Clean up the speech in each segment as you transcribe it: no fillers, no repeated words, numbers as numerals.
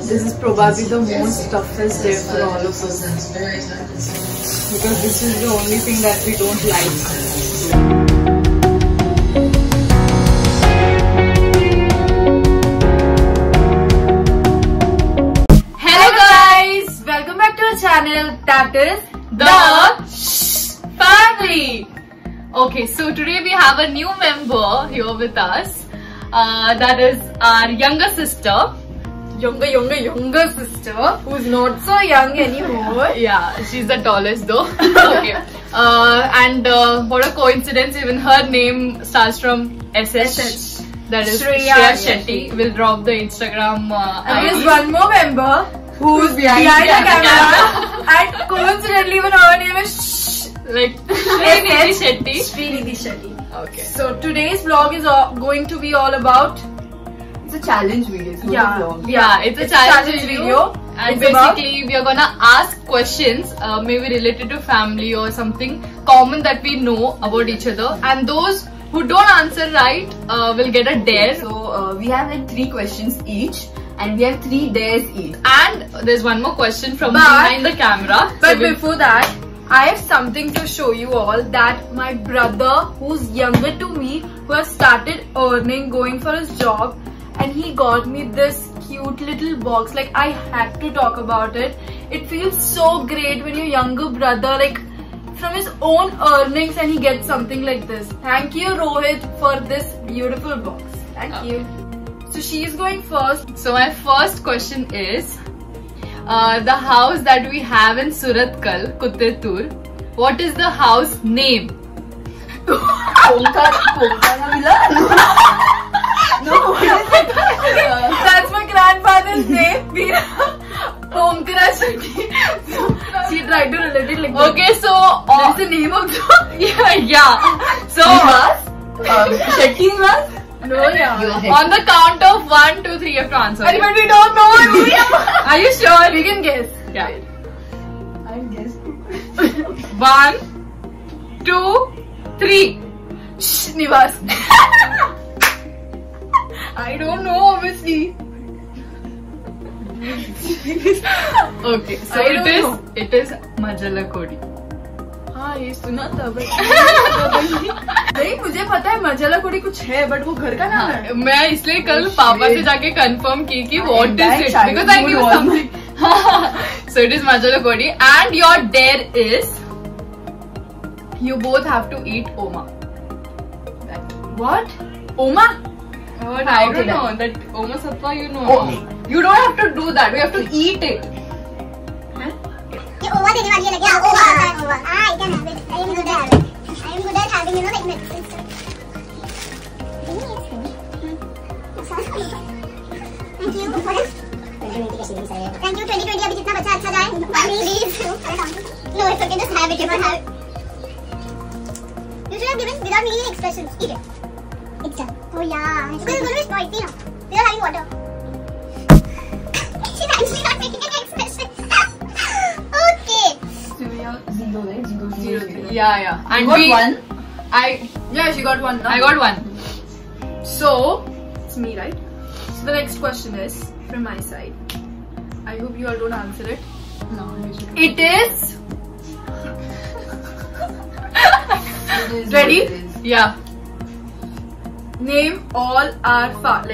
This is probably the most toughest day for all of us. Because this is the only thing that we don't like. Hello guys! Welcome back to our channel, that is The Family. Okay, so today we have a new member here with us. That is our younger sister. Younger sister, who's not so young anymore. Yeah, she's the tallest though. Okay. And what a coincidence, even her name starts from SH. That is Shreya Shetty. We'll drop the Instagram And there's one more member who's behind the camera. And coincidentally, even her name is like Srinidhi Shetty. Srinidhi Shetty. Okay. So today's vlog is going to be all about. It's a challenge video. It's not a vlog. Yeah, it's a challenge video. And basically, we are gonna ask questions, maybe related to family or something common that we know about each other. And those who don't answer right will get a dare. So we have like 3 questions each, and we have 3 dares each. And there's one more question from behind the camera. But before that, I have something to show you all, that my brother, who's younger to me, who has started earning, going for his job, and he got me this cute little box. Like, I had to talk about it. It feels so great when your younger brother, like, from his own earnings, and he gets something like this. Thank you, Rohit, for this beautiful box. Thank you. So she's going first. So my first question is, the house that we have in Surathkal, Kuttetur, what is the house name? No, that's my grandfather's name. Omkara Shetty. She tried to relate it like that. Okay, so that's the name of the yeah. So Shetty was? No, yeah. On the count of 1, 2, 3, you have to answer. But we don't know. Are you sure? We can guess. Yeah. I'll guess. 1, 2, 3. Shh, Nivas. I don't know, obviously. Okay, so it is Majalakodi. हाँ ये सुना था but नहीं मुझे पता है मजालाकोडी कुछ है बट वो घर का नाम है. मैं इसलिए कल पापा से जाके कंफर्म की कि what is it, because I knew something. So it is Majalakodi, and your dare is you both have to eat Oma. What? Oma? What? I don't know. That Oma Satwa, you know. You don't have to do that. We have to eat it. ये ओवा देने वाली है लगे हाँ ओवा हाँ I can have it. I am good at it. I am good at having, you know, like medicine stuff. Thank you. Thank you. 2020 अभी जितना बचा अच्छा जाए. Please. No, it's okay. Just have it. You can have it. You should have given without making any expressions. Eat it. It's done. Oh yeah. It's going to be spicy now. Without having water. She's actually not making any expression. Okay. Zero. Yeah. And we got 1. Yeah, she got 1. No? I got 1. So it's me, right? So the next question is from my side. I hope you all don't answer it. No, you should. It is. Ready? Yeah. Name all our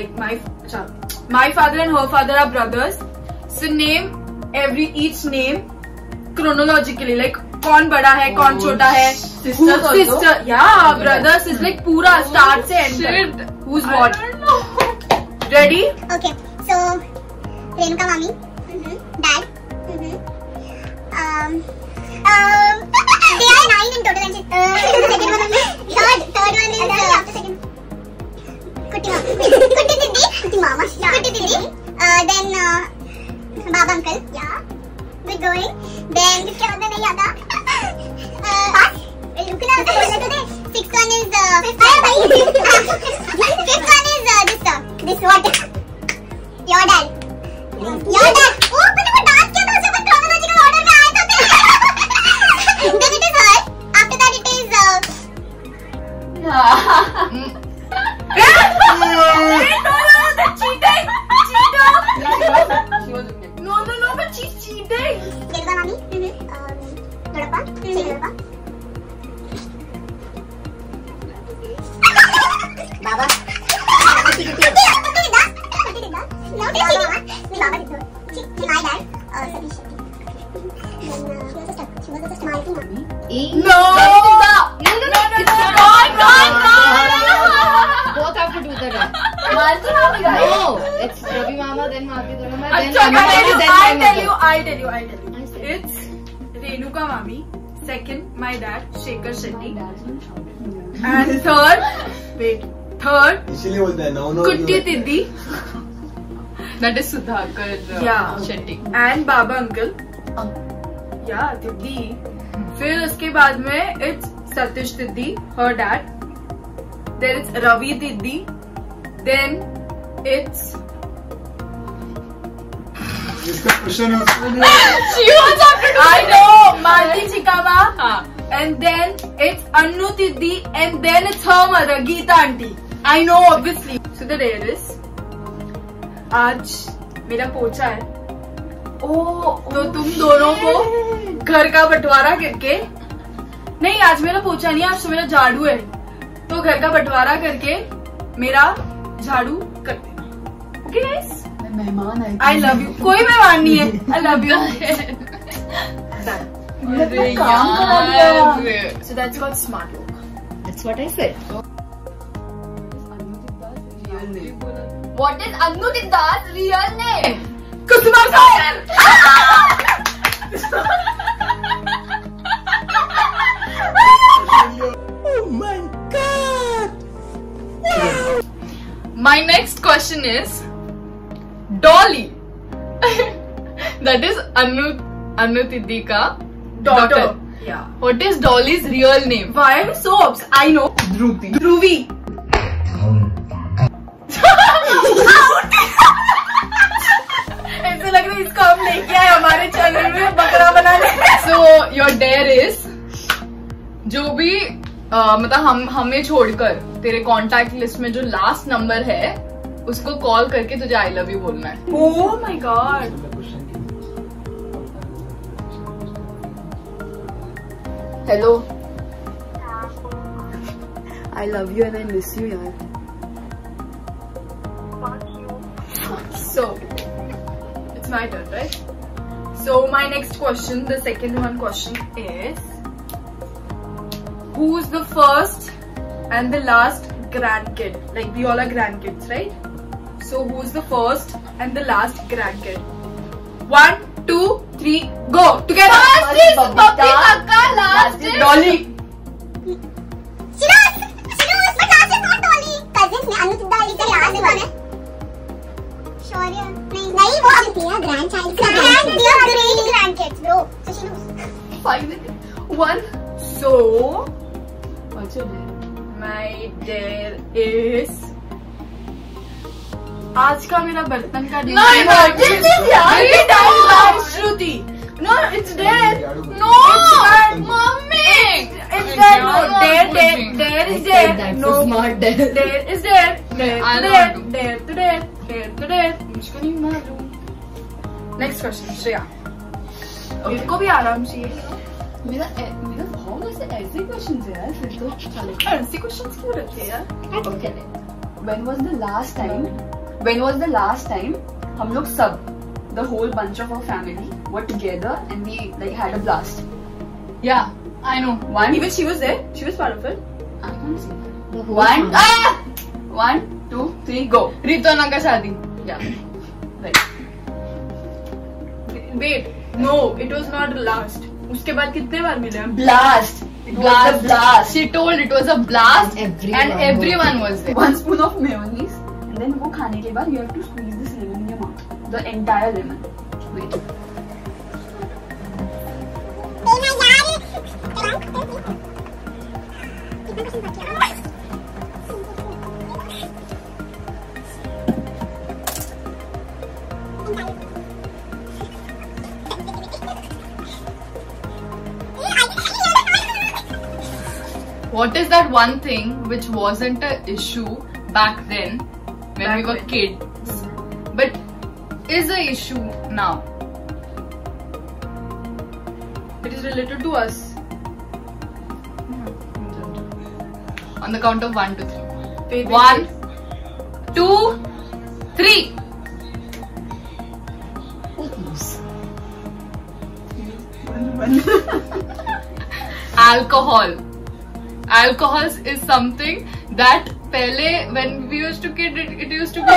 my father and her father are brothers. So name each name chronologically, like कौन बड़ा है कौन छोटा है. Sisters also? Sister, yeah, brothers is like पूरा start से end तक. Who's what? Ready? Okay. So Renuka mommy, dad. They are 9 in total. Second one only. Third one is after second. Kutti mama. Kutti didi. Then Baba uncle. Yeah. Good going. Then किसके बाद नहीं आता. रुकना होता है बोलने तो. Sixth one is fifth one is this what? Your dad. Your dad. Oh, मैंने वो डांस किया था उसे बस chronological order में आया था. Then it is her. After that it is No, that's cheating. Cheater. She was No. Both have to do the run. No, it's Ravi Mama, then Mati Dharma, then I'll tell you. It's Renuka Mami. Second, my dad, Shekhar Shetty. And third, Kutti Tiddi. that is Sudhakar Shetty. And Baba Uncle. Yeah, Tiddi. फिर उसके बाद में it's Satish Tiddi, her dad. Then it's Ravi Tiddi. Then it's She wants after I know Malti Chikama. And then it's Annu Tiddi. And then it's her mother, Geeta Auntie. I know obviously. So the day is आज मेरा पोछा है. तो तुम दोनों को घर का बंटवारा करके नहीं, आज मेरा पोछा नहीं, आज तो मेरा झाड़ू है, तो घर का बंटवारा करके मेरा झाड़ू कर देना. ओके गाइस, मेहमान है. I love you. कोई मेहमान नहीं है. I love you. So that's called smart work. That's what I said. What is Annu Tidda's real name? Kusuma Sir. Oh my God! My next question is Dolly. That is Annu Tiddi ka daughter. Yeah. What is Dolly's real name? Why are you so obsessed? I know. Dhruvi. ऐसे लग रहा है इसको हम लेके आए हमारे channel में बकरा बनाने. So your dare is जो भी मतलब हमें छोड़कर तेरे कांटेक्ट लिस्ट में जो लास्ट नंबर है उसको कॉल करके तुझे आई लव यू बोलना है. Oh my God. Hello. I love you and I miss you, yaar. So it's my turn, right? So my next question, the second one question is, who's the first and the last grandkid? Like we all are grandkids, right? So who's the first and the last grandkid? 1, 2, 3, go together. First is Bobby Kaka, last is Dolly. Shiraz, but last is not Dolly. Cousins में Annu Tidda is the last one है. Shaurya, नहीं वो थी यार grandchild. They are great grandkids, bro. So she knows. 1. So What's your name? my dare is, आज का मेरा बर्तन का दिन. नहीं, this is यार. Shruti. No, it's there. No, mummy. It's there. No, there is there. No, Smart dare. there is there. I'll There not do. to there. मुझको नहीं मालूम. Next question, Shreya. इनको भी आराम चाहिए. मेरा बहुत ऐसे क्वेश्चंस है यार. फिर तो ऐसे क्वेश्चंस क्यों रखते हैं यार? Okay. When was the last time हम लोग सब, the whole bunch of our family were together and we like had a blast? Yeah, I know. Even she was there. She was part of it. I can't see that. 1, 2, 3, go. रितोना का शादी. Yeah. Right. Wait, no, it was not last. उसके बाद कितने बार मिले हम? Blast. It was a blast. She told it was a blast and everyone was there. 1 spoon of mayonnaise and then वो खाने के बाद you have to squeeze this lemon in your mouth. The entire lemon. Wait. What is that one thing which wasn't an issue back then when we were kids, but is an issue now? It is related to us. On the count of 1 to 3. Wait. 1, 2, 3. Alcohol. Alcohol is something that pehle when we used to kid it used to be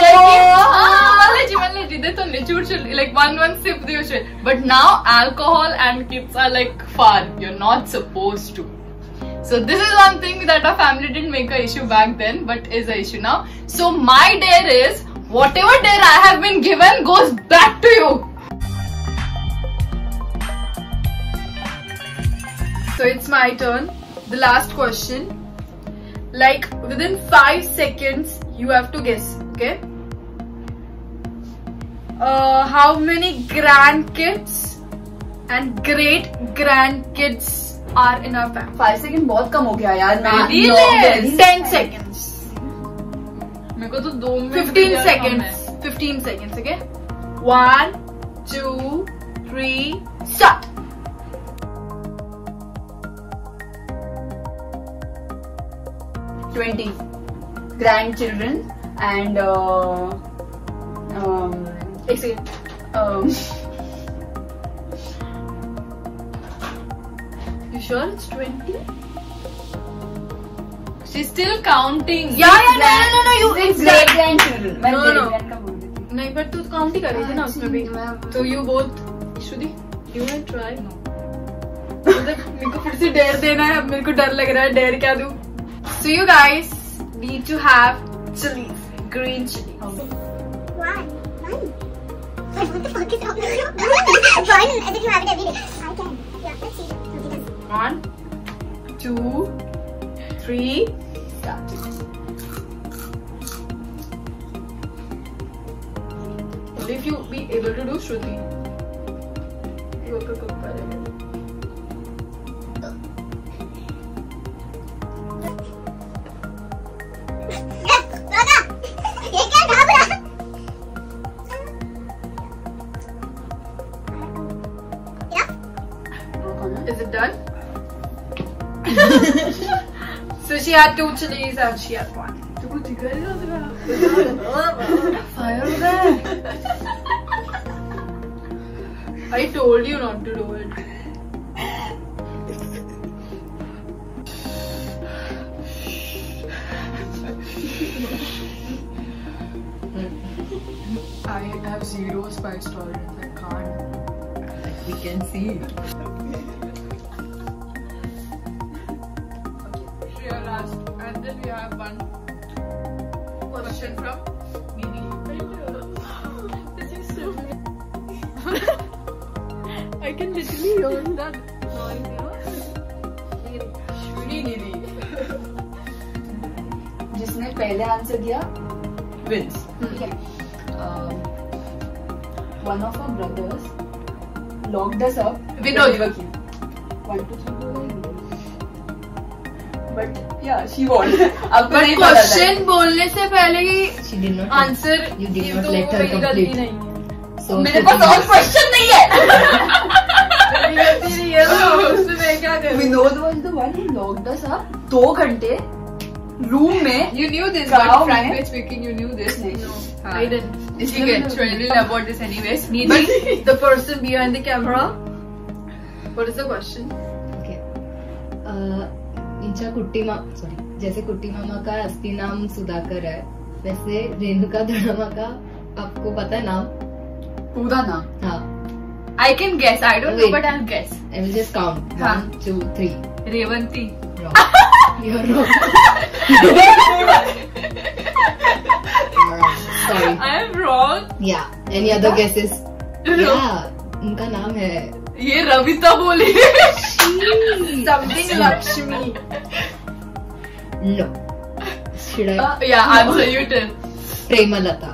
like one sip they used to, but now alcohol and kids are like far. You're not supposed to. So this is one thing that our family didn't make an issue back then, but is an issue now. So my dare is whatever dare I have been given goes back to you. So it's my turn. The last question. Like within 5 seconds, you have to guess. Okay. How many grandkids and great grandkids are in our family? 5 seconds बहुत कम हो गया यार. Very less. 10 seconds. मेरे को तो 2 minute 15 seconds. 15 seconds. Okay. 1, 2, 3, start. $20 grandchildren and एक second. You sure it's 20? She's still counting. Yeah, no. You great grandchildren. मैं No. great grand का बोल रही थी. नहीं, but तू काउंट ही कर रही थी ना उसमें भी. तो you both. Shruti, you wanna try? मेरे को फिर से डेयर देना है. अब मेरे को डर लग रहा है. डेयर क्या दूं? So you guys need to have chilies, green chilies. Why? What the fuck is up? Fun, as if you have it every day. I can. Yeah, let's see. 1, 2, 3, start. Only if you be able to do Shruti. You have to cook better. Is it done? So she had 2 chilies and she had 1. Fire हो रहा है. I told you not to do it. I have 0 spice tolerance. I can't. We can see. And then we have one question from Nidhi. This is so I can literally hear that noise, you know? Nidhi. जिसने पहले answer दिया wins. ठीक है. One of our brothers locked us up. Vinod. 1, 2, 3, 4. But yeah, she won. आपको But नहीं पता था. question बोलने से पहले ही She did not. Answer You did not let her मेरी गलती complete. नहीं है. So मेरे पास और क्वेश्चन नहीं है. मेरी गलती नहीं है तो उसमें मैं क्या करूं? Vinod was the one who locked us up 2 घंटे रूम में. You knew this, Cow but में? frankly speaking, you knew this. No. I didn't. ठीक है, we'll about this anyways. Nidhi. But the person behind the camera. What is the question? okay. इंचा कुट्टी sorry जैसे कुट्टी मामा का असली नाम सुधाकर है, वैसे रेणुका धड़ामा का आपको पता है नाम? पूरा नाम. हाँ. I can guess. I don't know, Wait. but I'll guess. I will just count. हाँ. 1, 2, 3. Revanti. Wrong. You're wrong. Sorry. I am wrong. Yeah. Any other guesses? Yeah. उनका नाम है. ये रविता बोली. Something Lakshmi. No. Should I? Yeah, answer you tell. Premalata.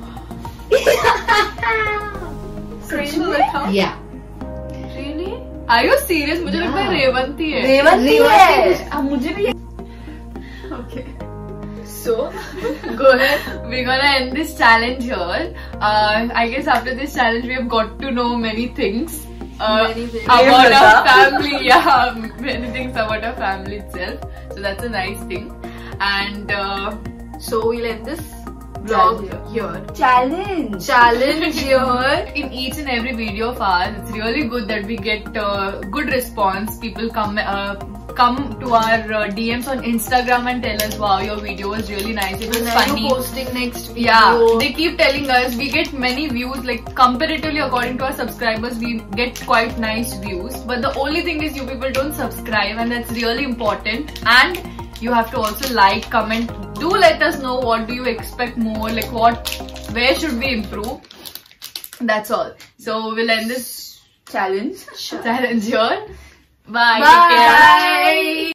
Yeah. Really? Are you serious? मुझे लगता है रेवंती है. रेवंती है. अब मुझे भी. Okay. So, go ahead. We're gonna end this challenge here. I guess after this challenge we have got to know many things. Many things. About our family. Yeah, many things about our family itself. So that's a nice thing. And So we'll end this vlog here. Challenge Here. In each and every video of ours, it's really good that we get good response. People come to our DMs on Instagram and tell us, wow, your video was really nice, it was When are funny. you posting next video? Yeah, they keep telling us. We get many views, like comparatively according to our subscribers, we get quite nice views. But the only thing is you people don't subscribe, and that's really important. And you have to also like, comment. Do let us know what do you expect more, like where should we improve. That's all. So we'll end this challenge. challenge here. Bye. Bye. Take care.